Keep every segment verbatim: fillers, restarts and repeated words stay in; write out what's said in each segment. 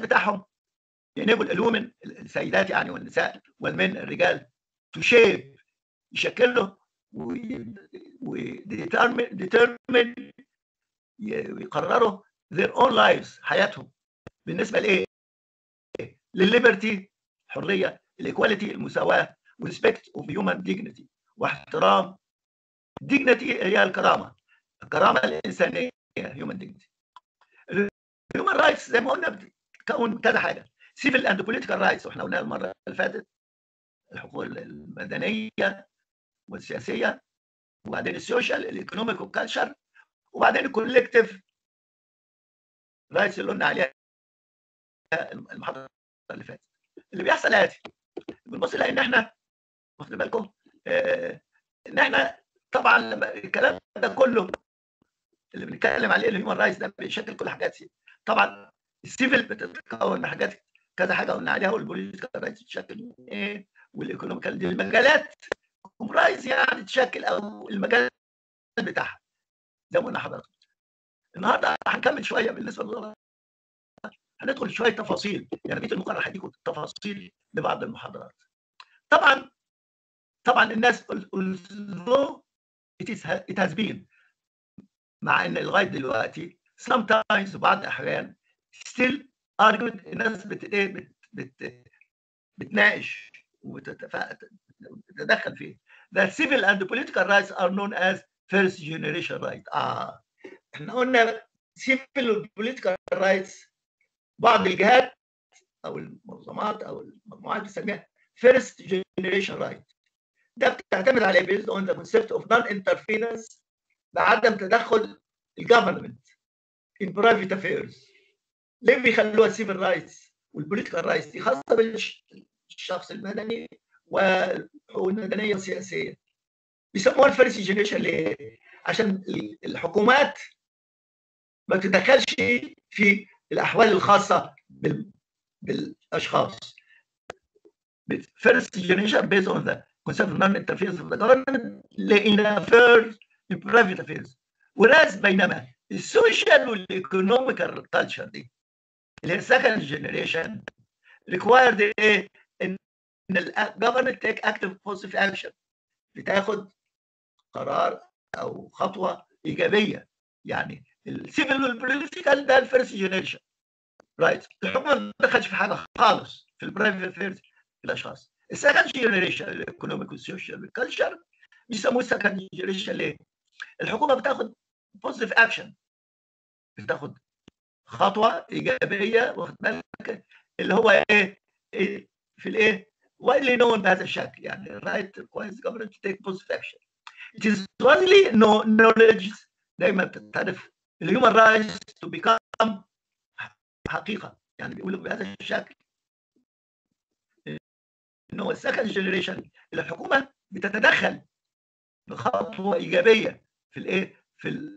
بتاعهم ينبل الومن السيدات يعني والنساء والمن الرجال تو شيب يشكلوا وديترمن ويقرروا their own lives حياتهم بالنسبه لايه؟ للليبرتي الحريه، الايكواليتي المساواه، وريسبكت اوف هيومن ديجنتي واحترام ديجنتي هي الكرامه، الكرامه الانسانيه هيومن ديجنتي. الهيومن رايتس زي ما قلنا بتتكون كذا حاجه، سيفل اند بوليتيكال رايتس واحنا قلناها المره اللي فاتت، الحقوق المدنيه والسياسيه، وبعدين السوشيال الايكونوميك والكالتشر، وبعدين الكولكتيف رايتس اللي قلنا عليها المحاضره اللي فاتت. اللي بيحصل اتي بنبص لان احنا واخد بالكم آه ان احنا طبعا لما الكلام ده كله اللي بنتكلم عليه الهيومن رايتس ده بيشكل كل حاجات سي. طبعا السيفل بتتكون من حاجات كذا حاجه قلنا عليها، والبوليتيكال رايتس بتشكل من ايه، والايكونوميكال دي المجالات كومبرايز يعني تشكل او المجال بتاعها زي ما قلنا حضرتك. النهارده هنكمل شويه بالنسبه للغرض، هندخل شويه تفاصيل يعني بيت المقرر هيديكم تفاصيل لبعض المحاضرات. طبعا طبعا الناس although it is it has been مع ان لغايه دلوقتي sometimes بعض الاحيان still argued الناس بت بت بت بتناقش وتتدخل فيه that civil and political rights are known as first generation right. اه احنا قلنا civil و political rights بعض الجهات او المنظمات او المجموعات بتسميها first generation right. ده بتعتمد على based on the concept of non-interference بعدم تدخل الجفرمنت in private affairs. ليه بيخلوها civil rights والpolitical rights دي خاصه بالشخص المدني والحقوق المدنيه والسياسيه. بيسموها الفيرست جنريشن ليه؟ عشان الحكومات ما تتدخلش في الاحوال الخاصه بال... بالاشخاص. First generation based on the concept of non-interference of the government in affairs in private affairs. whereas بينما السوشيال والايكونوميكال كلتشر دي اللي هي second generation required ايه؟ ان الجفرمنت تيك اكتف بوزيتيف اكشن، بتاخد قرار او خطوه ايجابيه. يعني السيفل والبوليتيكال ده الفيرست جنريشن رايت، الحكومه ما دخلش في حاجه خالص في البرايفت افيرز الاشخاص. السكند جنريشن الايكونوميك والسوشيال والكالتشر بيسموه السكند جنريشن ليه؟ الحكومه بتاخد بوزيتيف اكشن، بتاخد خطوه ايجابيه واخد بالك اللي هو ايه, إيه في الايه widely known بهذا الشكل، يعني رايت كويس government to take positive action. It is widely knowledge دايما بتعرف الهيومن رايتس to become حقيقه، يعني بيقولوا بهذا الشكل انه السكند جنريشن الحكومه بتتدخل بخطوه ايجابيه في الايه في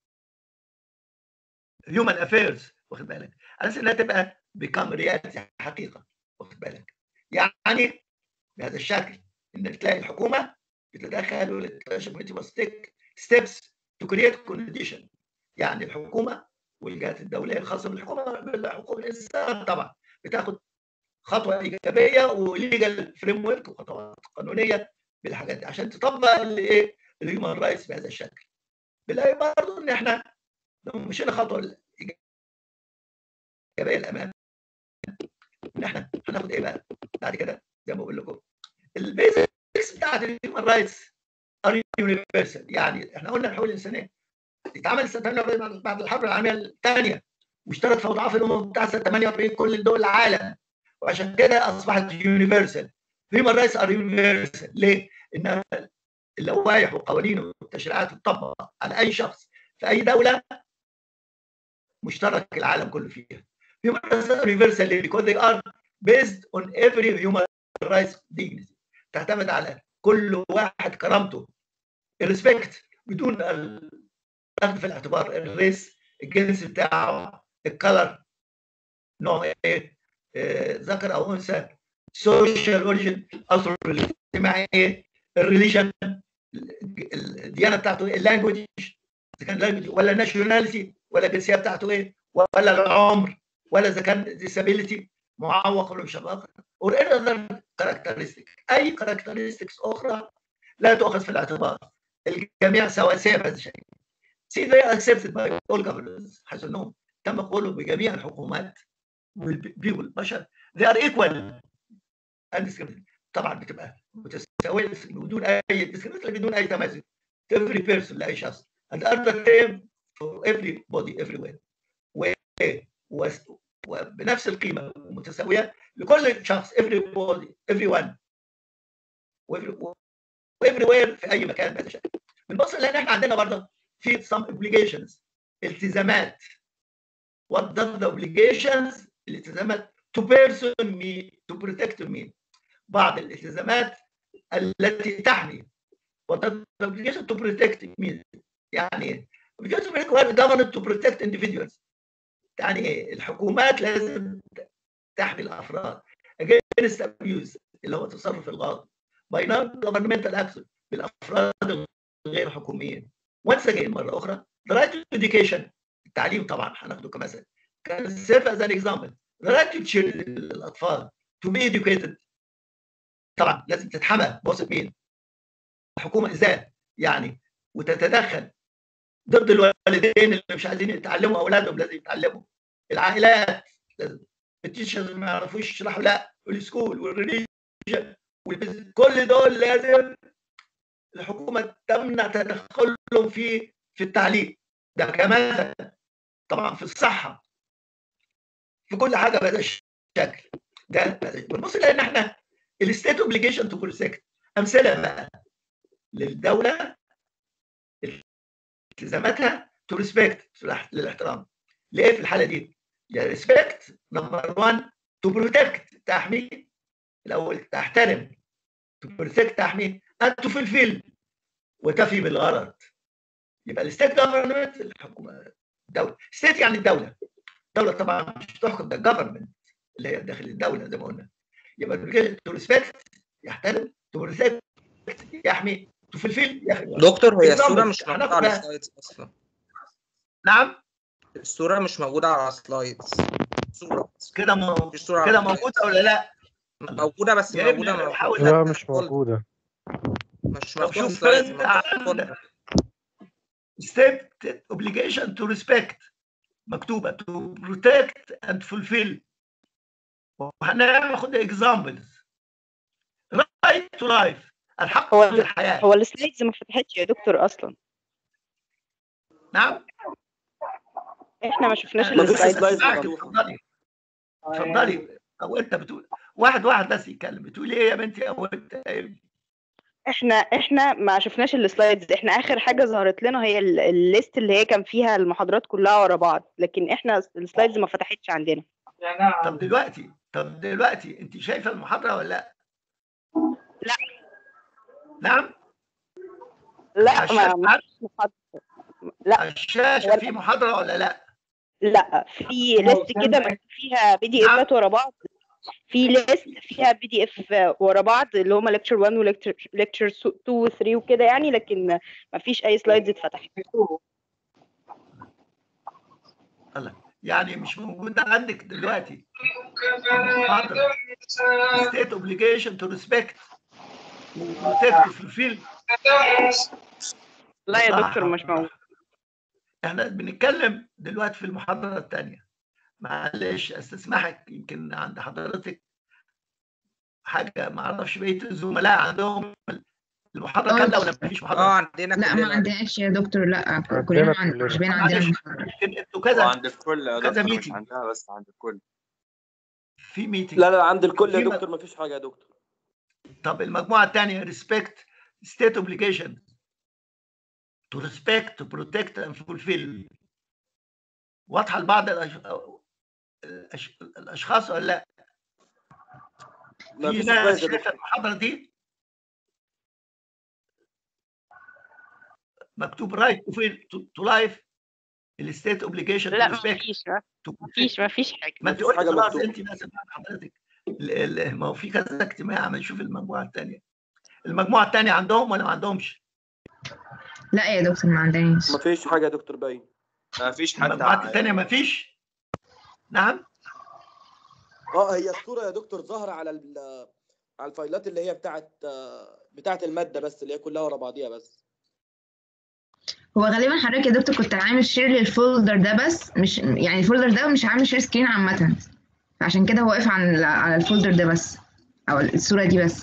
الهيومن افيرز واخد بالك، على اساس انها تبقى become reality حقيقه واخد بالك. يعني بهذا الشكل ان تلاقي الحكومه بتتدخل وتكتشف ستيبس تو كرييت كونديشن، يعني الحكومه والجهات الدوليه الخاصه بالحكومه بالحقوق الانسان طبعا بتاخد خطوه ايجابيه وليجل فريم ورك وخطوات قانونيه بالحاجات دي عشان تطبق الايه الهيومن رايتس بهذا الشكل. بنلاقي برضه ان احنا لو مشينا خطوه ايجابيه الامام ان احنا هناخد ايه بقى بعد كده زي ما بقول لكم البيزكس بتاعت الهيومن رايتس ار يونيفرسال. يعني احنا قلنا الحقوق الانسانيه اتعملت سنه ثمانية وأربعين بعد الحرب العالميه الثانيه، واشترك في اضعاف الامم بتاع سنه ثمانية وأربعين كل دول العالم، وعشان كده اصبحت يونيفرسال. هيومن رايتس ار يونيفرسال ليه؟ ان اللوائح والقوانين والتشريعات تطبق على اي شخص في اي دوله مشترك العالم كله فيها. Human rights are universal because they are based on every human rights dignity. تعتمد على كل واحد كرامته الريسبكت بدون اخذ في الاعتبار الريس، الجنس بتاعه، الكلر، نوع ايه، ذكر او انثى، سوشيال اوريجن، اصله الاجتماعي، الريليجن، الديانه بتاعته، اللانجوج اذا كان لانجوج ولا ناشوناليتي ولا الجنسيه بتاعته ايه، ولا العمر ولا اذا كان disability معوق ولا مش معوق or any other characteristic. اي characteristics اخرى لا تؤخذ في الاعتبار. الجميع سواسية بهذا الشيء. See they are accepted by all governments حيث انهم تم قوله بجميع الحكومات والبيبل البشر they are equal and طبعا بتبقى متساوية بدون اي discrimination بدون اي تميز. every person لاي شخص and other term for everybody everywhere و وبنفس القيمه متساويه لكل شخص everybody everyone everywhere في اي مكان بهذا الشكل. بنبص لان احنا عندنا برضه في some obligations التزامات. what does the obligations الالتزامات to person me to protect me بعض الالتزامات التي تحمي. what does the obligation to protect me يعني obligation to government to protect individuals يعني الحكومات لازم تحمي الافراد against abuse اللي هو التصرف الغلط by non-governmental action بالافراد الغير حكوميين. once again مره اخرى the right to education التعليم طبعا هناخده كمثل كان serve as an example. the right to children الاطفال to be educated طبعا لازم تتحمى بواسطه مين؟ الحكومه ازاي؟ يعني وتتدخل ضد الوالدين اللي مش عايزين يتعلموا اولادهم لازم يتعلموا. العائلات لازم التيشرز ما يعرفوش يشرحوا لا والسكول والريليجن كل دول لازم الحكومه تمنع تدخلهم في في التعليم. ده كمان طبعا في الصحه في كل حاجه بهذا الشكل. ده بنبص لان احنا الستيت اوبليجيشن تو بروتكت امثله بقى للدوله التزاماتها تو ريسبكت للاحترام. ليه في الحاله دي؟ يا ريسبكت نمبر واحد تو بروتكت تحمي الاول تحترم تو بروتكت تحمي ان تو فلفل وتفي بالغرض. يبقى الستيت جفرمنت الحكومه الدوله ستيت يعني الدوله الدوله طبعا مش تحكم ده جفرمنت اللي هي داخل الدوله زي ما قلنا. يبقى تو ريسبكت يحترم تو بروتكت يحمي تو فلفل دكتور هي الصوره مش موجوده على السلايدز اصلا. نعم الصوره مش موجوده على السلايدز. صوره كده مو... كده موجوده ولا لا؟ موجوده بس موجوده لا مش موجوده مش موجوده السلايدز. ستيب اوبليجيشن تو ريسبكت مكتوبه تو بروتكت اند فولفيل. وهناخد اكزامبلز. رايت تو لايف الحق هو في الحياه. هو السلايدز ما فتحتش يا دكتور اصلا. نعم احنا ما شفناش السلايدز. اتفضلي اتفضلي. او انت بتقول واحد واحد بس يتكلم. بتقولي ايه يا بنتي او انت؟ احنا احنا ما شفناش السلايدز. احنا اخر حاجه ظهرت لنا هي الليست اللي هي كان فيها المحاضرات كلها ورا بعض، لكن احنا السلايدز ما فتحتش عندنا. طب دلوقتي طب دلوقتي انت شايفه المحاضره ولا لا؟ لا. نعم؟ لا ما محاضره. لا على الشاشه في محاضره ولا لا؟ لا في ليست كده مكتوب فيها بي دي افات ورا بعض. في ليست فيها بي دي اف ورا بعض اللي هم ليكتشر واحد وليكتشر ليكتشر اتنين و تلاتة وكده يعني، لكن ما فيش اي سلايدز اتفتحت. الله يعني مش موجوده عندك دلوقتي محاضره state obligation to respect وprotect fulfill. لا يا دكتور مش موجود. احنا بنتكلم دلوقتي في المحاضره الثانيه. معلش استسمحك يمكن عند حضرتك حاجه ما اعرفش بقيه الزملاء عندهم المحاضره كامله ولا ما فيش محاضره؟ اه عندنا لا ما عندناش يا دكتور. لا كلنا مش باين عندنا المحاضره. انتوا كذا عند الكل يا كذا دكتور. ميتنج عندها بس عند الكل في ميتنج. لا لا عند الكل يا دكتور. ما فيش حاجه يا دكتور. طب المجموعه الثانيه respect state obligation to respect to protect and fulfill واضحه لبعض الاشخاص ولا لا؟ في ناس شايفه المحاضره دي مكتوب رايت تو لايف الستيت اوبليجيشن لا مفيش مفيش مفيش حاجه. ما انت قلت خلاص انت ناس حضرتك. ما هو في كذا اجتماع ما نشوف المجموعه الثانيه. المجموعه الثانيه عندهم ولا ما عندهمش؟ لا يا دكتور ما عندناش. ما فيش حاجه يا دكتور باين. ما فيش حد. المجموعه الثانيه ما فيش. نعم اه هي الصوره يا دكتور ظاهره على على الفايلات اللي هي بتاعت بتاعت الماده بس، اللي هي كلها ورا بعضيها بس. هو غالبا حضرتك يا دكتور كنت عامل شير للفولدر ده بس، مش يعني الفولدر ده مش عامل شير سكرين عامة، فعشان كده هو واقف على على الفولدر ده بس او الصورة دي بس.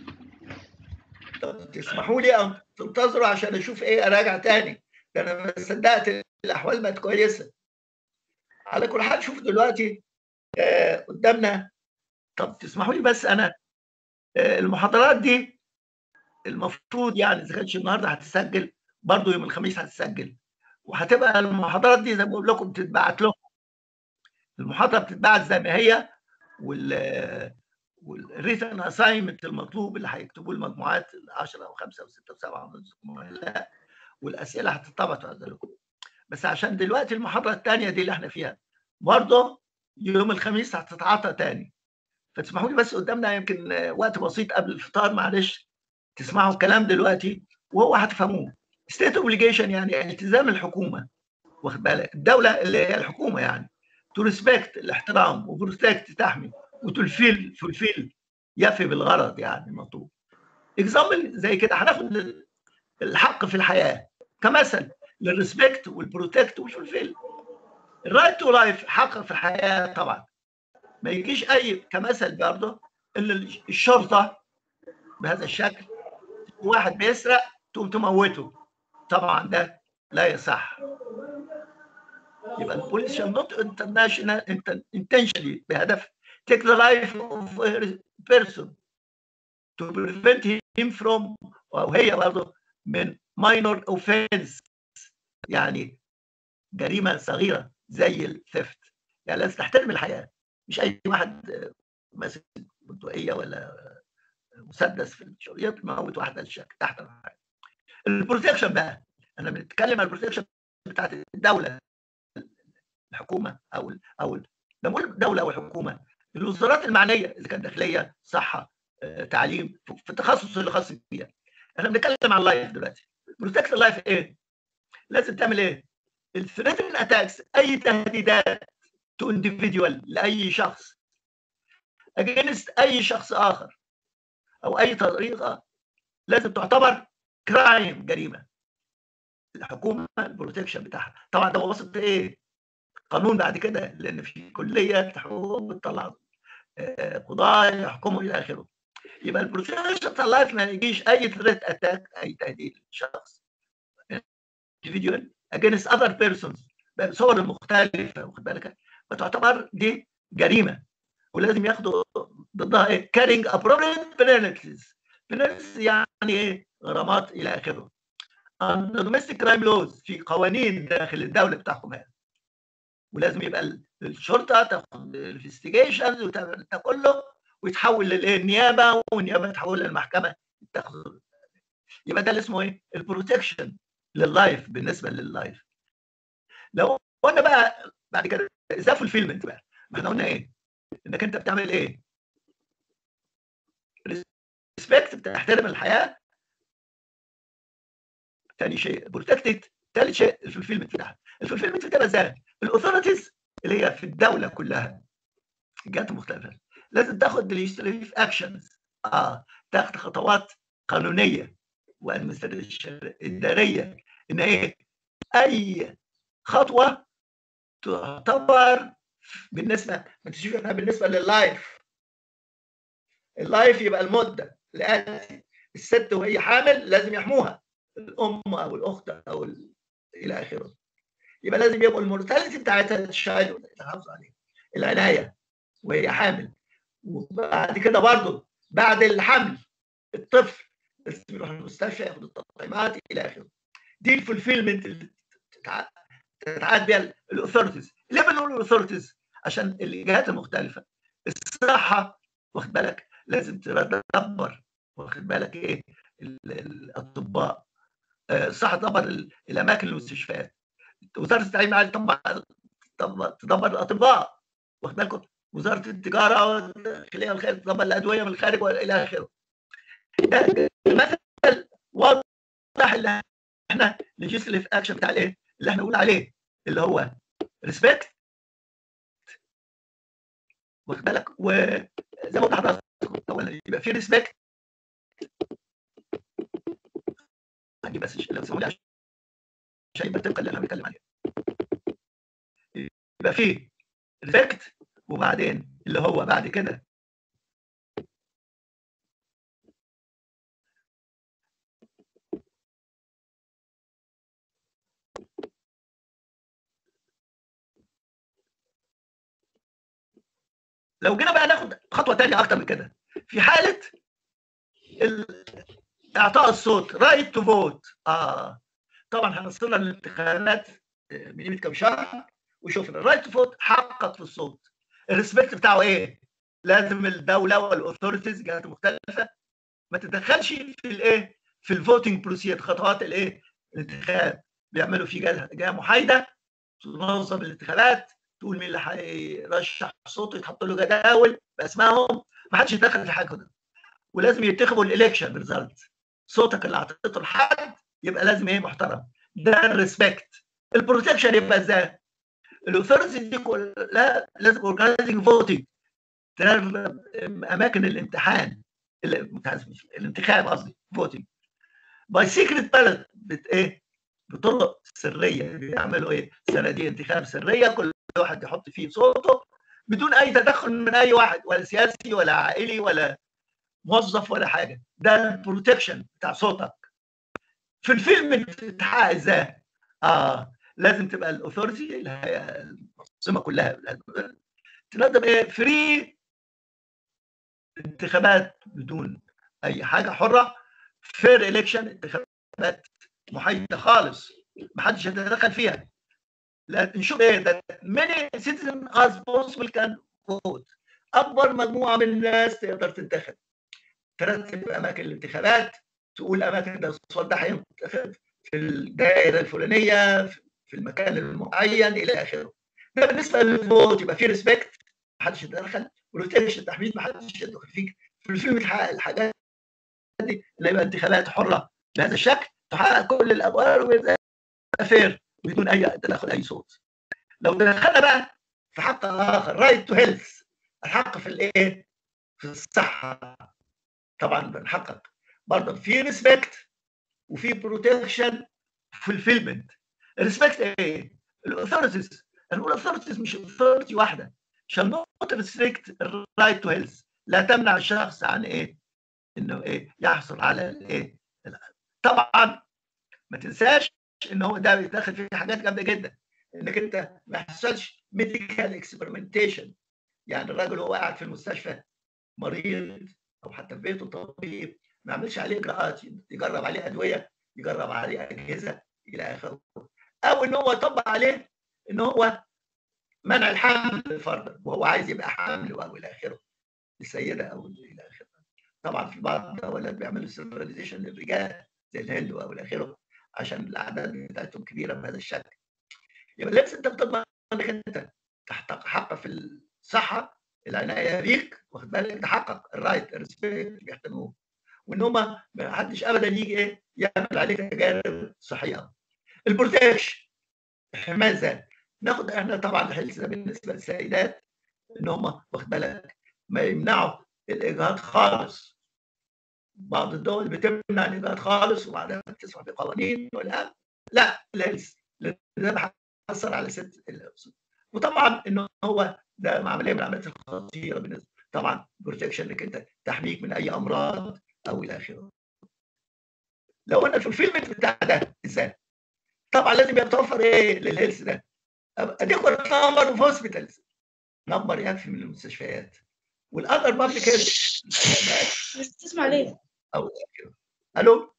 طب تسمحوا لي أن تنتظروا عشان اشوف ايه، اراجع تاني، ده انا ما صدقت الاحوال بقت كويسه. على كل حال شوف دلوقتي آه قدامنا. طب تسمحوا لي بس انا آه المحاضرات دي المفروض يعني اذا كانتش النهارده هتسجل برضه يوم الخميس هتسجل، وهتبقى المحاضرات دي زي ما بقول لكم بتتبعت لكم. المحاضره بتتبعت زي ما هي، وال والريتن اساينمنت المطلوب اللي هيكتبوه المجموعات عشرة او خمسة او ستة او سبعة لا، والاسئله هتطبع لكم. بس عشان دلوقتي المحاضره الثانيه دي اللي احنا فيها برضه يوم الخميس هتتعطى تاني، فتسمحوا لي بس قدامنا يمكن وقت بسيط قبل الفطار، معلش تسمعوا الكلام دلوقتي وهو هتفهموه. ستيت اوبليجيشن يعني التزام الحكومه، واخد بالك، الدوله اللي هي الحكومه يعني، تو ريسبكت الاحترام، وبروتكت تحمي، وتلفيل فولفيل يفي بالغرض يعني المطلوب. اكزامبل زي كده هناخد الحق في الحياه كمثل للريسبكت والبروتكت والفولفيل. الرايت تو لايف حق في الحياه طبعا، ما يجيش اي كمثل برضه ان الشرطه بهذا الشكل واحد بيسرق تقوم تموته، طبعا ده لا يصح. يبقى البوليس shall not international intentionally بهدف take the life of a person to prevent him from، وهي برضه من minor offense يعني جريمه صغيره زي الثفت. يعني لازم تحترم الحياه، مش اي واحد ماسك بندقيه ولا مسدس في الشريط موت واحده الشك تحت الحياه. البروتكشن بقى، انا بنتكلم عن البروتكشن بتاعت الدوله، الحكومه او ال او لما اقول دوله او حكومه، الوزارات المعنيه اذا كانت داخليه، صحه، تعليم، في التخصص اللي خاص بيها. احنا بنتكلم عن اللايف دلوقتي. بروتكت اللايف ايه؟ لازم تعمل ايه؟ الثريتن اتاكس، اي تهديدات تو انديفيدوال لاي شخص اجينست اي شخص اخر او اي طريقه لازم تعتبر كرايم، جريمه. الحكومه البروتكشن بتاعها طبعا ده وسط ايه؟ قانون بعد كده، لان في كليه حقوق بتطلع قضاه يحكموا الى اخره. يبقى البروتكشن بتاع اللايف ما يجيش اي ثريت اتاك، اي تهديد لشخص individual against other persons بصور مختلفه، واخد بالك، فتعتبر دي جريمه ولازم ياخدوا ضدها ايه؟ carrying appropriate penalties. penalties يعني ايه؟ غرامات الى اخره. under domestic crime laws في قوانين داخل الدوله بتحكم هذا، ولازم يبقى الشرطه تاخد الانفستيجيشن وتعمل ده كله ويتحول للنيابه، والنيابه تحول للمحكمه تاخد. يبقى ده اللي اسمه ايه؟ البروتكشن لللايف. بالنسبه لللايف لو قلنا بقى بعد كده ازاي فولفيلمنت بقى، ما احنا قلنا ايه؟ انك انت بتعمل ايه؟ ريسبكت، بتحترم الحياه. ثاني شيء بروتكتد. ثالث شيء الفولفيلمنت بتاعها. الفولفيلمنت بتبقى ازاي؟ الاوثورتيز اللي هي في الدوله كلها، الجهات المختلفه، لازم تاخد ليجيسليتيف اكشنز، اه تاخد خطوات قانونيه واداريه، ان ايه؟ اي خطوه تعتبر بالنسبه، ما تشوف احنا بالنسبه لللايف، اللايف يبقى المده الآتي، الست وهي حامل لازم يحموها، الام او الاخت او ال... الى اخره. يبقى لازم يبقوا المورتاليتي بتاعتها الشايلد يتحافظ عليها، العنايه وهي حامل. وبعد كده برضه بعد الحمل الطفل لازم يروح المستشفى ياخد التطعيمات الى اخره. دي الفولفيلمنت اللي تتعاد بها الاثورتيز. ليه بنقول الاثورتيز؟ عشان الجهات المختلفه، الصحه واخد بالك لازم تدبر، واخد بالك ايه؟ الاطباء، الصحه تدبر الاماكن المستشفيات، وزاره التعليم العالي طبعا تدبر الاطباء، واخد بالكم، وزاره التجاره والداخليه والخارج تدبر الادويه من الخارج والى اخره. ده مثل واضح اللي احنا ليجيسليف اكشن بتاع الايه؟ اللي احنا بنقول عليه اللي هو ريسبكت واخد بالك. وزي ما قلت لحضرتك اولا يبقى في ريسبكت. هجيب بس لو سمحوا لي عشان يبقى تبقى اللي انا بتكلم عليه. يبقى في ريسبكت، وبعدين اللي هو بعد كده لو جينا بقى ناخد خطوه ثانيه اكتر من كده، في حاله اعطاء الصوت رايت تو فوت. اه طبعا هنوصلنا للانتخابات من قيمه كام شهر وشوفنا الرايت تو فوت حقق في الصوت. الريسبكت بتاعه ايه؟ لازم الدوله والاوثورتيز جهات مختلفه ما تتدخلش في الايه؟ في الفوتنج بروسيد، خطوات الايه؟ الانتخاب. بيعملوا في جهه محايده تنظم الانتخابات، تقول مين اللي هيرشح صوته، يتحط له جداول باسمائهم، ما حدش يتدخل في حاجه ده. ولازم يتخذوا الالكشن ريزلت، صوتك اللي اعطيته لحد يبقى لازم ايه؟ محترم. ده الريسبكت. البروتكشن يبقى ازاي؟ الاثورتيز دي كلها لازم اورجنايزنج فوتنج، اماكن الامتحان الانتخاب قصدي فوتنج باي سيكريت بالوت، بت ايه؟ بطرق سريه. بيعملوا ايه؟ صناديق انتخاب سريه، كل واحد يحط فيه صوته بدون اي تدخل من اي واحد، ولا سياسي ولا عائلي ولا موظف ولا حاجه. ده البروتكشن بتاع صوتك. في الفيلم بتتحقق ازاي؟ اه لازم تبقى الاثورتي المنظمه كلها تنظم ايه؟ فري انتخابات بدون اي حاجه، حره، فير الكشن، انتخابات محايده خالص ما حدش يتدخل فيها. لا نشوف ايه ده many citizens as possible can vote، اكبر مجموعه من الناس تقدر تنتخب. ترتب اماكن الانتخابات، تقول اماكن ده الصوت ده هينتخب في الدائره الفلانيه في المكان المعين الى اخره. ده بالنسبه للفوت. يبقى في ريسبكت، ما حدش يتدخل، والروتيشن التحميد ما حدش يدخل فيك. في الفيلم تحقق الحاجات دي اللي يبقى انتخابات حره بهذا الشكل، تحقق كل الابواب ويبقى فير بدون اي تدخل اي صوت. لو دخلنا بقى في حق اخر، رايت تو هيلث، الحق في الايه؟ في الصحه. طبعا بنحقق برضه في ريسبكت وفي بروتكشن في الفيلمنت. الريسبكت ايه؟ الاثورتيز. الاثورتيز مش اثورتي واحده. shall not restrict right to health، لا تمنع الشخص عن ايه؟ انه ايه؟ يحصل على الايه؟ طبعا ما تنساش ان هو ده بيتدخل في حاجات جامده جدا، انك انت ما يحصلش ميديكال اكسبيرمنتيشن. يعني الراجل هو قاعد في المستشفى مريض او حتى في بيته طبيب، ما يعملش عليه اجراءات، يجرب عليه ادويه، يجرب عليه اجهزه الى اخره، او ان هو يطبق عليه ان هو منع الحمل فرضا وهو عايز يبقى حامل او الى اخره السيده او الى اخره. طبعا في بعض الدول بيعملوا ستيرلايزيشن للرجال زي الهند او الى اخره عشان الاعداد بتاعتهم كبيره بهذا الشكل. يبقى لازم انت بتضمن انك انت تحقق حق في الصحه، العنايه بيك، واخد بالك، تحقق الرايت الريسبكت بيحترموه، وان هم ما حدش ابدا يجي ايه؟ يعمل عليك تجارب صحيه. البروتكشن، الحمايه ازاي؟ ناخد احنا طبعا الهيلث ده بالنسبه للسيدات ان هم واخد بالك ما يمنعوا الاجهاض خالص. بعض الدول بتمنع الاجهاض خالص وبعدها بتسمع بقوانين ولا لا الهيلث، لان ده بيأثر على ست الأسود. وطبعا ان هو ده عمليه من العمليات الخطيره بالنسبه طبعا بروتكشن انك انت تحميك من اي امراض او الى اخره. لو قلنا في الفيلم بتاع ده ازاي؟ طبعا لازم يتوفر ايه للهيلث ده؟ اديكوا نمبر اوف هوسبيتالز، نمبر يكفي من المستشفيات، والاذر بابليك هيلث. مش بتسمع ليه؟ او كده. الو،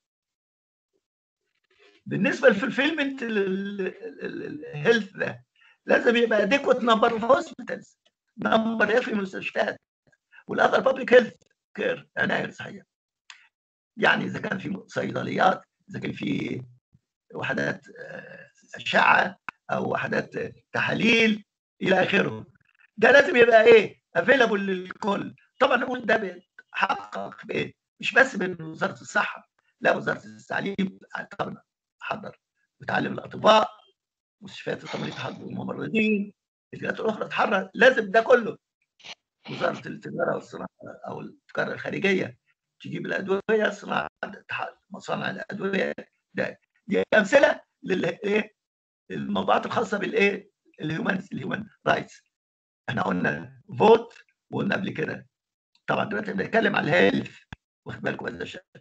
بالنسبه للفيلمنت الهيلث ده لازم يبقى اديكوت نمبر اوف هوسبيتالز، نمبر يكفي من المستشفيات، والاذر بابليك هيلث كير، عنايه صحيه. يعني اذا كان في صيدليات، اذا كان في وحدات اشعه او وحدات تحاليل الى اخره، ده لازم يبقى ايه؟ افيلابل للكل. طبعا نقول ده بيتحقق بايه؟ مش بس من وزاره الصحه، لا، وزاره التعليم طبعا تحضر وتعلم الاطباء، مستشفيات التمريض تحضر الممرضين، الجهات الاخرى تحرر، لازم ده كله وزاره التجاره والصناعه او التجاره الخارجيه تجيب الادويه، صناعه مصانع الادويه. ده دي امثله للايه الموضوعات الخاصه بالايه الهيومن الهيومن رايتس. احنا قلنا فوت، وقلنا قبل كده طبعا دلوقتي بنتكلم على الهيلث، واخد بالكم هذا الشكل.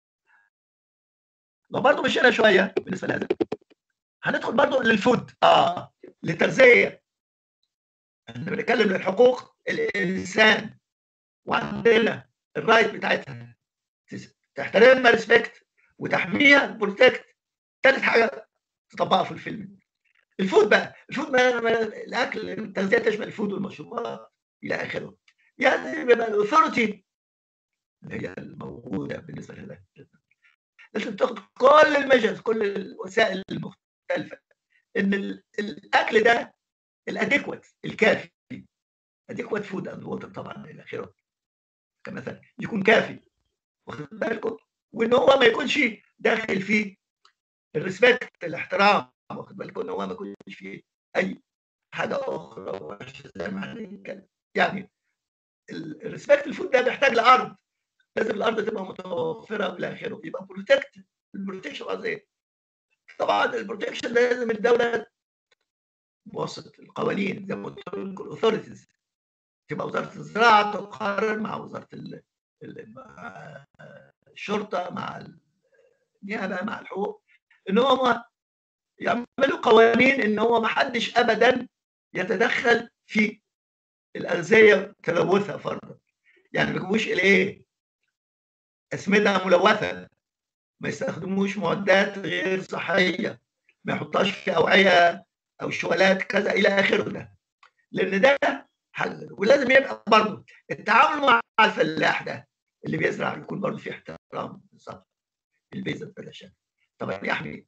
لو برضه مشينا شويه بالنسبه لهذا هندخل برضه للفود، اه للتغذيه. احنا بنتكلم لحقوق الانسان، وعندنا الرايت بتاعتها تحترمها ريسبكت، وتحميها بروتكت. ثالث حاجه تطبقها في الفيلم الفود بقى. الفود ما ما الاكل، التغذيه تشمل الفود والمشروبات الى اخره. يعني بيبقى الاثورتي اللي هي الموجوده بالنسبه لده لازم تاخد كل الميجرز، كل الوسائل المختلفه ان الاكل ده الاديكوات الكافي، اديكوات فود اند ووتر طبعا الى اخره كمثلا يكون كافي، واخد بالكم، وان هو ما يكونش داخل فيه الريسبكت الاحترام، واخد بالكم ان هو ما يكونش فيه اي حاجه اخرى وحشه زي ما هنتكلم. يعني الريسبكت الفود ده بيحتاج لارض، لازم الارض تبقى متوفره والى اخره. يبقى بروتكت، البروتكشن قصدي طبعا البروتكشن ده لازم الدوله بواسطه القوانين زي ما قلت لكم الاثوريتيز، تبقى وزاره الزراعه تقرر مع وزاره الشرطه مع النيابه مع الحقوق ان هم يعملوا قوانين ان هو ما حدش ابدا يتدخل في الاغذيه تلوثها فرضا. يعني ما يجيبوش الايه اسمده ملوثه، ما يستخدموش معدات غير صحيه، ما يحطهاش في اوعيه او شوالات كذا الى اخره. ده لان ده حاجه. ولازم يبقى برضه التعامل مع الفلاح ده اللي بيزرع يكون برضه في احترام بالظبط البيزنس بلا شك. طبعا يحمي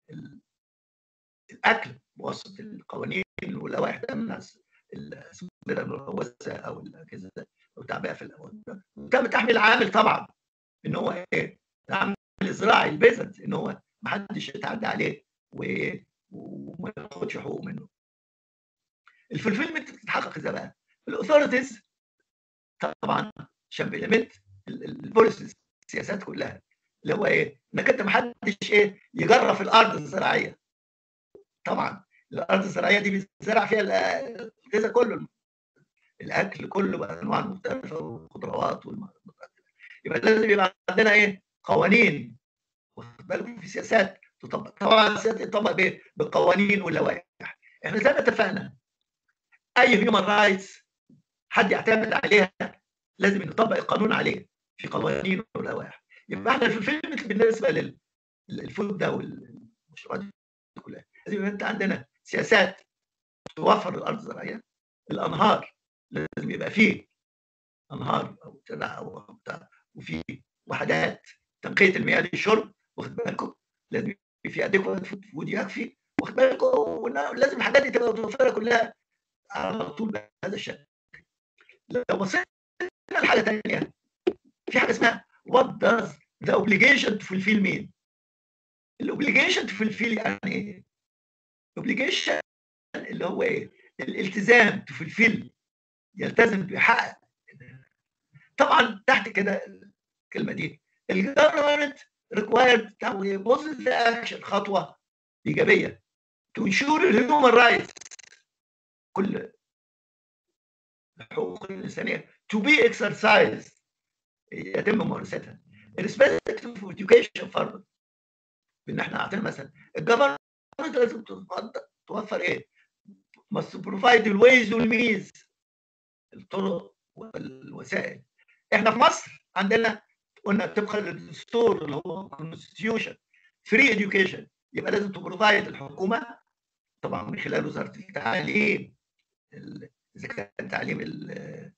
الاكل بواسطه القوانين واللوائح ده من الاسمده الملوثه او الاجهزه او تعبئه في الاول. وتم تحمي العامل طبعا ان هو ايه العامل الزراعي البيزنس ان هو ما حدش يتعدى عليه وما ياخدش حقوقه منه. الفولفيلمنت بتتحقق ازاي بقى؟ الاثوريتيز طبعا عشان بيلمنت البوليسيز السياسات كلها اللي هو ايه انك انت ما حدش ايه يجرف الارض الزراعيه. طبعا الارض الزراعيه دي بيتزرع فيها الغذاء كله، الاكل كله بانواع مختلفه والخضروات والمرات. يبقى لازم يبقى عندنا ايه قوانين، واخد بالكم، في سياسات تطبق. طبعا السياسات تطبق بايه؟ بالقوانين واللوائح. احنا زي ما اتفقنا اي هيومن رايتس حد يعتمد عليها لازم نطبق القانون عليه في قوانين ولوائح. يبقى احنا في الفيلم بالنسبه للفود ده والمشروعات دي كلها لازم انت عندنا سياسات توفر الارض الزراعيه، الانهار لازم يبقى فيه انهار او ترع او بتاع، وفي وحدات تنقيه المياه للشرب، واخد بالكم، لازم في اديكوات فود يكفي، واخد بالكم، لازم الحاجات دي تبقى متوفره كلها على طول بهذا الشكل. لو بصينا لحاجه ثانيه في حاجه اسمها what does the obligation to fulfill mean. الاوبليجيشن to fulfill يعني ايه؟ obligation اللي هو ايه؟ الالتزام to fulfill يلتزم بيحقق. طبعا تحت كده الكلمه دي الجفرمنت ريكوايرد بوزيتيف اكشن، خطوه ايجابيه to ensure الهيومن رايتس كل الحقوق الانسانيه to be exercised يتم ممارستها. الريسبكت اوف education فرضا ان احنا عندنا مثلا الجفرمنت لازم توفر ايه؟ must provide الويز والميز، الطرق والوسائل. احنا في مصر عندنا قلنا طبقا للدستور اللي هو constitution free education، يبقى لازم تبروفايد الحكومه طبعا من خلال وزاره التعليم، اذا كان التعليم اللي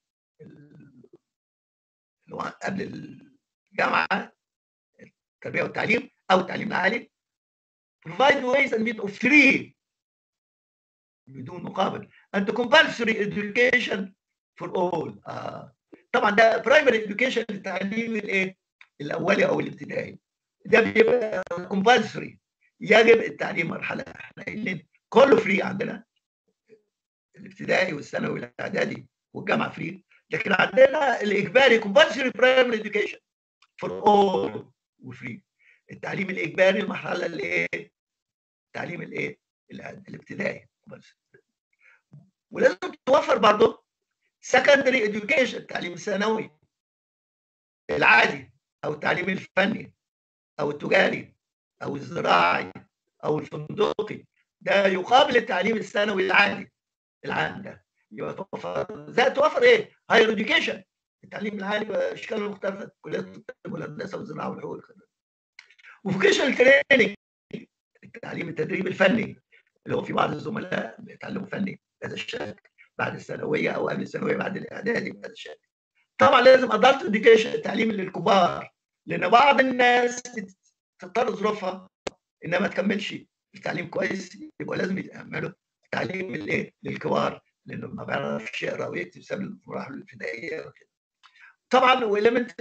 هو قبل الجامعه التربيه والتعليم او التعليم العالي provide ways and means of free بدون مقابل and compulsory education for all. آه. طبعا ده برايمري education التعليم الايه الاولي او الابتدائي، ده بيبقى compulsory يجب التعليم مرحله. احنا قايلين كله فري عندنا، الابتدائي والثانوي والاعدادي والجامعه فري، لكن عندنا الاجباري compulsory primary education for all وفري. التعليم الاجباري المرحله الايه؟ التعليم الايه؟ الابتدائي. ولازم توفر برضه secondary education التعليم الثانوي العادي او التعليم الفني او التجاري او الزراعي او الفندقي، ده يقابل التعليم الثانوي العادي العام. ده يبقى توفر زي توفر ايه؟ هاير اديوكيشن التعليم العالي باشكاله المختلفه، كليات الطب والهندسه والزراعه والحقوق والخدمات. وفوكيشنال تريننج التعليم التدريب الفني اللي هو في بعض الزملاء بيتعلموا فني بهذا الشكل بعد الثانويه او قبل الثانويه بعد الاعدادي بهذا الشكل. طبعا لازم ادلت اديوكيشن التعليم للكبار، لان بعض الناس تضطر ظروفها انها ما تكملش التعليم كويس، يبقى لازم يعملوا تعليم للايه؟ للكبار، لانه ما بيعرفش يقرا ويكتب بسبب المراحل الابتدائيه وكده. طبعا واليمنت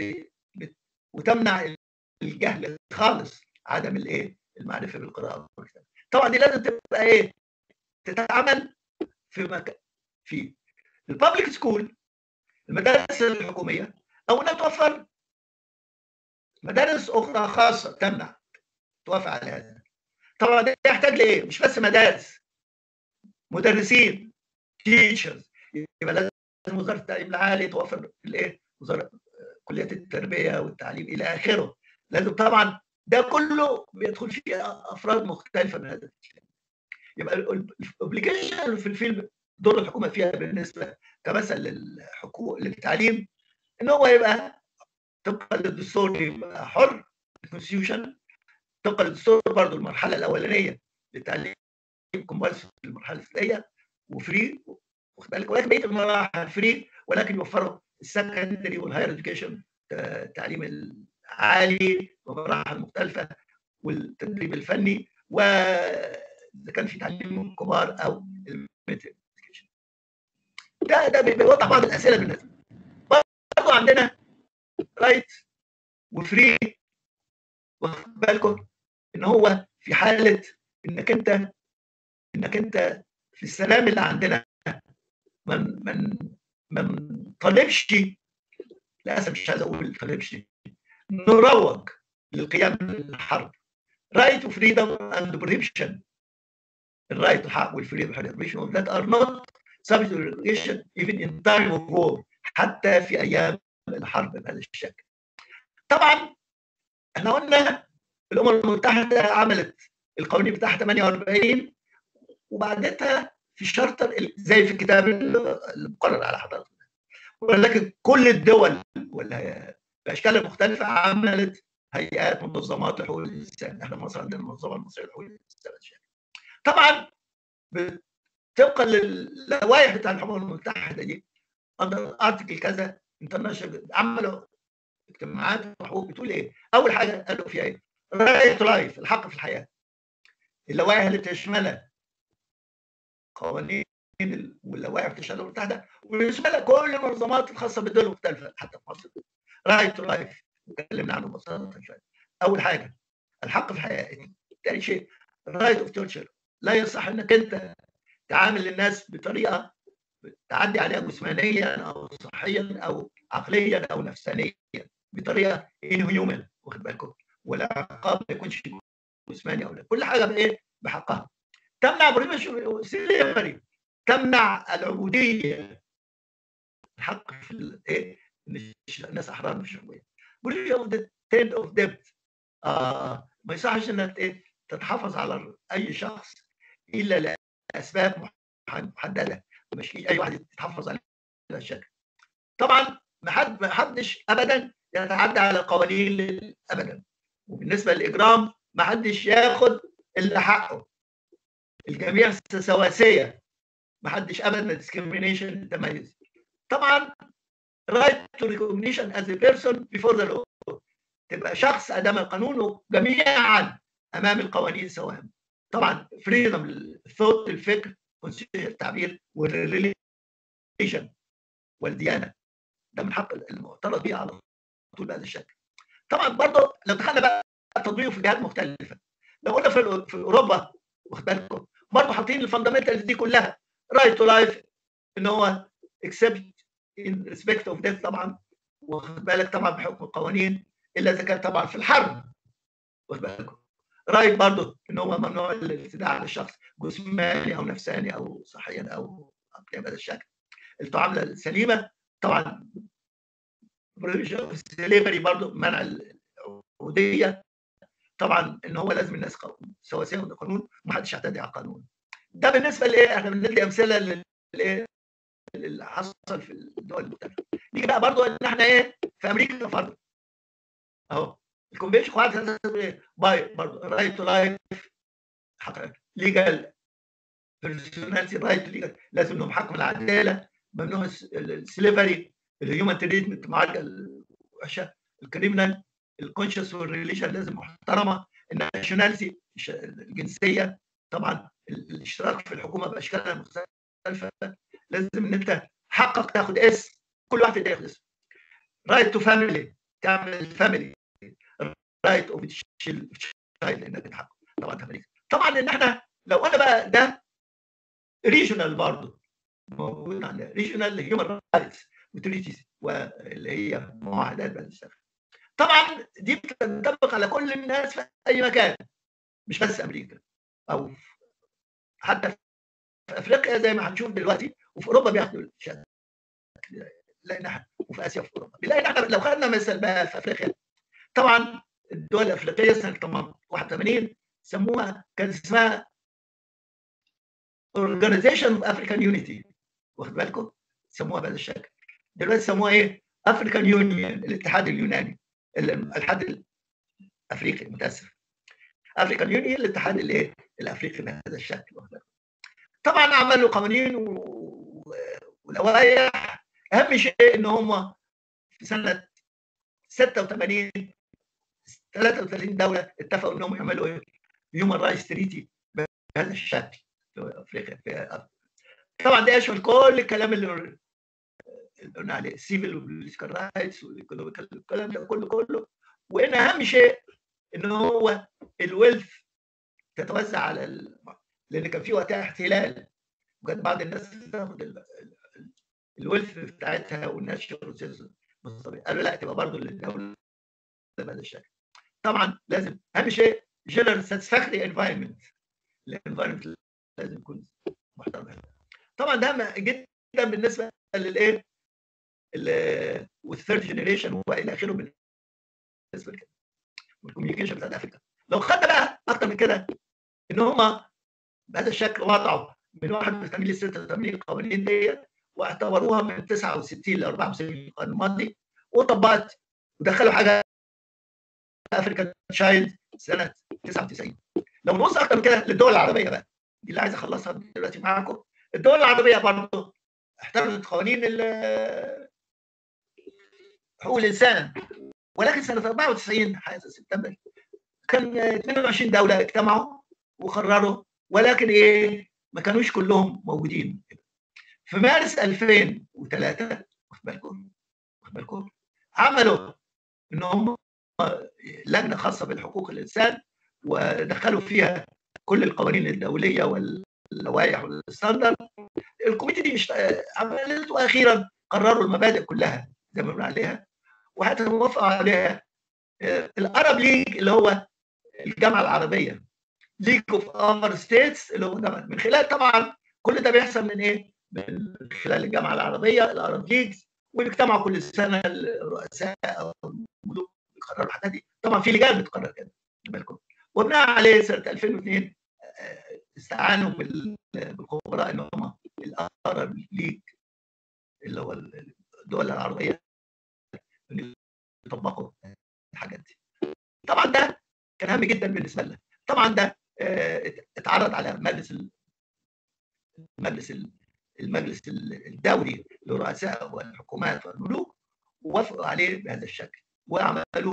وتمنع الجهل خالص، عدم الايه؟ المعرفه بالقراءه والكتابه. طبعا دي لازم تبقى ايه؟ تتعمل في مكان في البابليك سكول المدارس الحكوميه، او انها توفر مدارس اخرى خاصه تمنع توافق على هذا. طبعا ده يحتاج لايه؟ مش بس مدارس، مدرسين تيتشرز، يبقى لازم وزاره التعليم العالي توفر الايه؟ وزاره كليات التربيه والتعليم الى اخره. لازم طبعا ده كله بيدخل فيه افراد مختلفه من هذا الكلام. يبقى الاوبليجيشن في الفيلم دور الحكومه فيها بالنسبه كمثل للحقوق للتعليم ان هو يبقى طبقا للدستور يبقى حر الكونستيوشن، طبقا للدستور برضه المرحله الاولانيه للتعليم كومبالسري المرحله الابتدائيه وفري، واخد بالك، ولكن بقيه المراحل فري، ولكن يوفروا السكندري والهاير اديوكيشن التعليم العالي ومراحل مختلفه والتدريب الفني، واذا كان في تعليم كبار او الميدل اديوكيشن. ده ده بيوضح بعض الاسئله بالنسبه برضه عندنا رايت وفري، واخد بالكم ان هو في حاله انك انت انك انت في السلام اللي عندنا من من ما نطالبش، للاسف مش عايز اقول طالبش، نروج للقيام بالحرب. right of freedom and prohibition الرايت الحق والفريدم والحريه that are not subject to regulation even in time of war حتى في ايام الحرب بهذا الشكل. طبعا احنا قلنا الامم المتحده عملت القوانين بتاعها ثمانية وأربعين وبعدتها في الشارتر زي في الكتاب المقرر على حضرتك، ولكن كل الدول ولا باشكالها المختلفه عملت هيئات منظمات لحقوق الانسان. احنا في مصر عندنا المنظمه المصريه لحقوق الانسان. طبعا طبقا للوائح بتاع الامم المتحده دي اندر ارتكل كذا انترناشونال عملوا اجتماعات حقوق بتقول ايه؟ اول حاجه قالوا فيها ايه؟ رايت لايف الحق في الحياه. اللوائح اللي بتشملها قوانين واللوائح بتشمل الامم المتحده وبتشملها كل المنظمات الخاصه بالدول المختلفه حتى في مصر. رايت تو لايف اتكلمنا عنه ببساطه شويه. اول حاجه الحق في الحياه. ثاني شيء رايت اوف تورتشر، لا يصح انك انت تعامل الناس بطريقه تعدي عليها جسمانيا او صحيا او عقليا او نفسانيا بطريقه انهيومن، واخد بالكم، والعقاب ما يكونش جسماني او لا، كل حاجه بايه؟ بحقها. تمنع بريمش تمنع العبوديه، الحق في الايه؟ الناس احرار مش عبوديه. بريمش اوف ذا تيند اوف ديبت، اه ما يصحش انك ايه؟ تتحافظ على اي شخص الا لاسباب محدده، مش اي واحد يتحفظ على هذا الشكل. طبعا ما حد ما حدش ابدا يتعدى على القوانين ابدا. وبالنسبه للاجرام ما حدش ياخد الا حقه، الجميع سواسيه، ما حدش ابدا ديسكريميشن تميز. طبعا right to recognition as a person before the law، تبقى شخص امام القانون وجميعا امام القوانين سواء. طبعا فريدم الثوت الفكر التعبير والريليجن والديانه، ده من حق المعترض به على طول بهذا الشكل. طبعا برضه لو دخلنا بقى تطبيقه في جهات مختلفه، لو قلنا في, في اوروبا واخد بالكم برضه حاطين الفاندامنتالز دي كلها رايت تو لايف ان هو اكسبت in respect of death طبعا، واخد بالك طبعا بحكم القوانين، الا اذا كان طبعا في الحرب، واخد بالكم. رايت برضه ان هو ممنوع الاعتداء على الشخص جسماني او نفساني او صحيا او بهذا الشكل. المعامله السليمه طبعا. سليفري برضه منع العبوديه طبعا، ان هو لازم الناس سواسيه بالقانون ومحدش يعتدي على القانون. ده بالنسبه لايه؟ احنا بندي امثله للايه اللي حصل في الدول المختلفه. نيجي بقى برضه ان احنا ايه في امريكا فرض اهو الكونفنشن قواعد باي برضه رايت تو لايف ليجال بيرسوناليتي رايت ليجال، لازم انهم حكم العداله، ممنوع السليفري، الهيومن تريتمنت، معالجه الوحشه، الكريمنال، الكونشس والريليشن لازم محترمه، الناشوناليتي الجنسيه طبعا، الاشتراك في الحكومه باشكالها المختلفه، لازم ان انت حقك تاخد اسم، كل واحد ياخد اسم. رايت تو فاميلي، تعمل فاميلي، رايت اوف تشايلد انك تحقق طبعا تمارين. طبعا ان احنا لو انا بقى ده ريجونال برضه موجود عندنا ريجونال هيومن رايتس وتريتيز واللي هي معاهدات بين الشرق. طبعا دي بتنطبق على كل الناس في اي مكان، مش بس امريكا، او حتى في افريقيا زي ما هنشوف دلوقتي، وفي اوروبا بياخدوا الشهاده، لان وفي اسيا وفي اوروبا. بنلاقي احنا لو خدنا مثال بقى في افريقيا، طبعا الدول الافريقيه سنه واحد وثمانين سموها، كان اسمها Organization of African Unity، واخد بالكم؟ سموها بهذا الشكل. دلوقتي سموها ايه؟ افريكان يونيون، الاتحاد اليوناني، الاتحاد الافريقي، متاسف. افريكان يونيون الاتحاد الايه؟ الافريقي بهذا الشكل. طبعا عملوا قوانين ولوائح. اهم شيء ان هم في سنه ستة وثمانين ثلاثة وثلاثين دوله اتفقوا انهم يعملوا ايه؟ هيومن رايتس تريتي بهذا الشكل في افريقيا. في طبعا ده يشمل كل الكلام اللي قلنا عليه، السيفل والبوليتيكال رايتس والايكونوميكال، الكلام ده كله كله. وان اهم شيء ان هو الويلث تتوزع على ال... لان كان في وقتها احتلال، وكان بعض الناس تاخد الويلث بتاعتها والناشونال ريسورسز، قالوا لا، تبقى برضه للدوله بهذا الشكل. طبعا لازم اهم شيء جنرال ساتسفاكتوري انفايرمنت، الانفايرمنت لازم يكون محترم. طبعا ده مهم جدا بالنسبه للايه والثيرد جنريشن والى اخره بالنسبه لكده والكوميونيكيشن بتاعت افريقيا. لو خدنا بقى اكتر من كده ان هم بهذا الشكل وضعوا من واحد وثمانين ل ستة وثمانين القوانين ديت، واعتبروها من تسعة وستين ل أربعة وسبعين القرن الماضي، وطبقت ودخلوا حاجه افريكان تشايلد سنه تسعة وتسعين. لو نبص اكتر من كده للدول العربيه بقى، دي اللي عايز اخلصها دلوقتي معاكم. الدول العربيه برضه احترمت قوانين حقوق الانسان، ولكن سنه أربعة وتسعين حيث سبتمبر كان اثنين وعشرين دوله اجتمعوا وقرروا، ولكن ايه ما كانوش كلهم موجودين. في مارس ألفين وثلاثة واخد بالكم واخد بالكم عملوا ان هم لجنه خاصه بالحقوق الانسان، ودخلوا فيها كل القوانين الدوليه واللوائح والستاندرد. الكوميتي دي عملت، واخيرا قرروا المبادئ كلها زي ما بنقول عليها، وحتى موافقه عليها العرب ليج اللي هو الجامعه العربيه، ليج اوف اور ستيتس اللي هو من خلال، طبعا كل ده بيحصل من ايه؟ من خلال الجامعه العربيه العرب ليجز، وبيجتمعوا كل سنه الرؤساء او الملوك بيقرروا الحاجات دي. طبعا في لجان بتقرر كده بالكم، وبناء عليه سنه ألفين واثنين استعانوا بالخبراء اللي هم العرب ليج اللي هو الدول العربيه اللي يطبقوا الحاجات دي. طبعا ده كان هام جدا بالنسبه لنا. طبعا ده اتعرض على مجلس المجلس المجلس الدولي للرؤساء والحكومات والملوك، ووافقوا عليه بهذا الشكل، وعملوا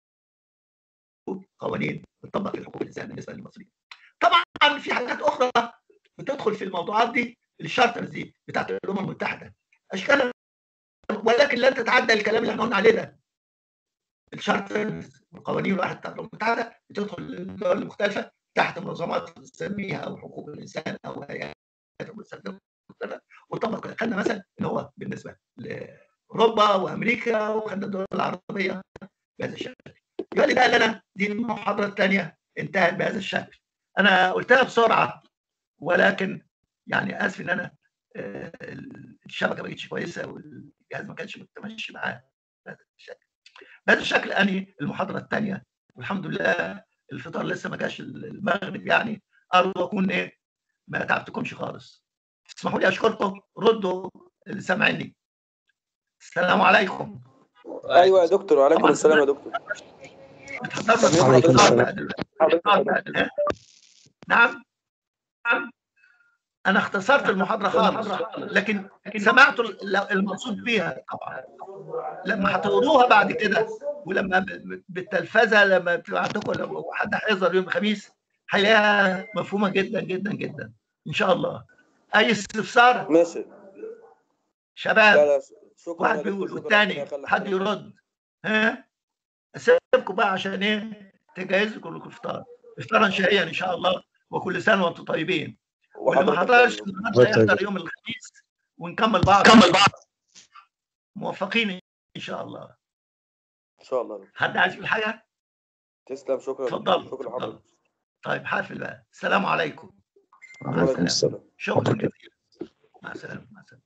قوانين بتطبق الحقوق الانسان بالنسبه للمصريين. طبعا في حاجات اخرى بتدخل في الموضوعات دي، الشارترز دي بتاعت الامم المتحده اشكال، ولكن لن تتعدى الكلام اللي احنا قلنا عليه ده. الشارترز والقوانين الواحد بتاعت الامم المتحده بتدخل الدول المختلفه تحت منظمات نسميها او حقوق الانسان او هيئات المستخدمه، وطبق خدنا مثلا ان هو بالنسبه لاوروبا وامريكا وخدنا الدول العربيه بهذا الشكل. يقول لي ده اللي انا دي المحاضره الثانيه انتهت بهذا الشكل. انا قلتها بسرعه ولكن يعني اسف ان انا الشبكه ما كانتش كويسه والجهاز ما كانش متمشي معاه بهذا الشكل. بهذا الشكل انهي المحاضره الثانيه والحمد لله الفطار لسه ما جاش المغرب، يعني ارجو اكون ايه ما تعبتكمش خالص. اسمحوا لي اشكركم، ردوا اللي سامعيني. السلام عليكم. ايوه يا دكتور، وعليكم السلام يا دكتور. بتحضرنا عليكم السلام. السلام. نعم نعم انا اختصرت المحاضره خالص، لكن سمعتوا المقصود بيها طبعا. لما هتقروها بعد كده ولما بالتلفزه لما بتبقى عندكم لو حد هيظهر يوم الخميس هيلاقيها مفهومه جدا جدا جدا ان شاء الله. اي استفسار؟ ماشي. شباب لا لا شكرا واحد يا دكتور، بيقول شكرا. والتاني ربنا يخلي حد حضرتك. يرد. ها اسيبكم بقى عشان ايه تجهزوا كلكم افطار افطارا شهيا ان شاء الله، وكل سنه وانتم طيبين. واللي ما وحضرتك حضرش طيب. النهارده يحضر يوم الخميس ونكمل بعض كمل بعض موفقين ان شاء الله. ان شاء الله. حد عايز يقول حاجه؟ تسلم. شكرا. اتفضل. شكرا لحضرتك. طيب حافل بقى. السلام عليكم. مع وعليكم السلامه. السلام. شكرا جزيلا. مع السلامه. مع السلامه.